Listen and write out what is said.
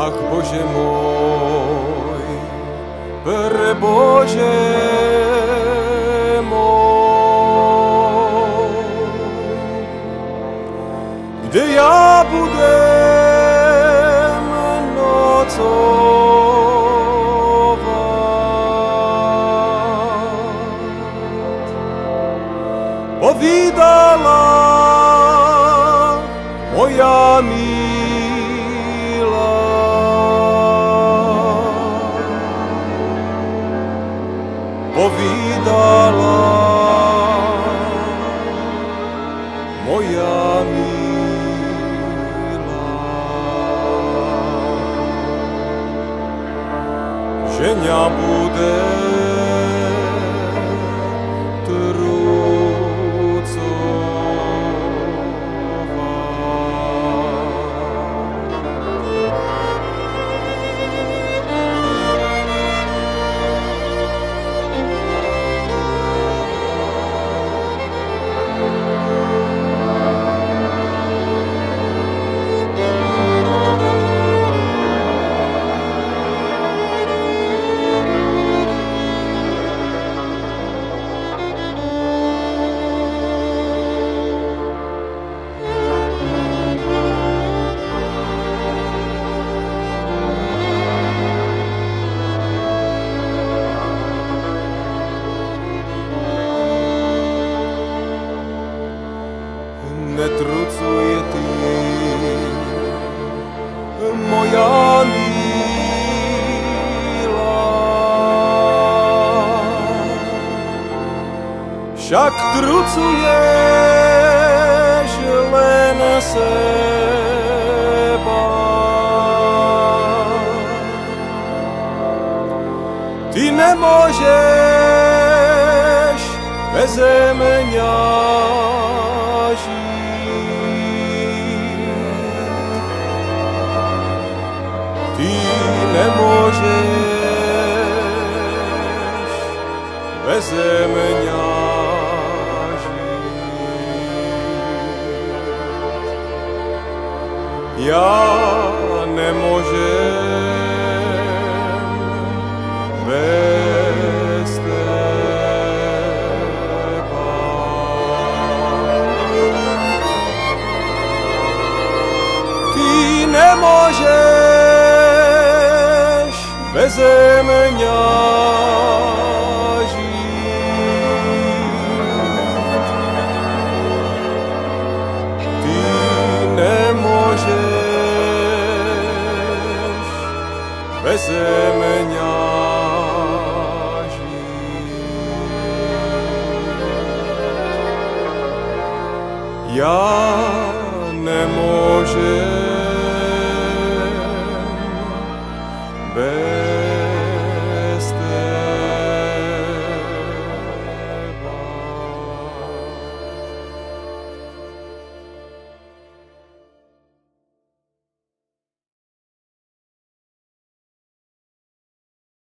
Ach Bože môj, pre Bože môj, kde ja budem nocovať. Povídala moja milá, povídala moja milá, že ňa bude netrucuj ty, moja milá, však trucuješ len seba. Ty nemôžeš beze mňa nemôžeš beze mňa žiť. Ja nemôžem bez teba. Ty nemôžeš beze mňa žiť. Ty nemôžeš beze mňa žiť. Ja nemôžem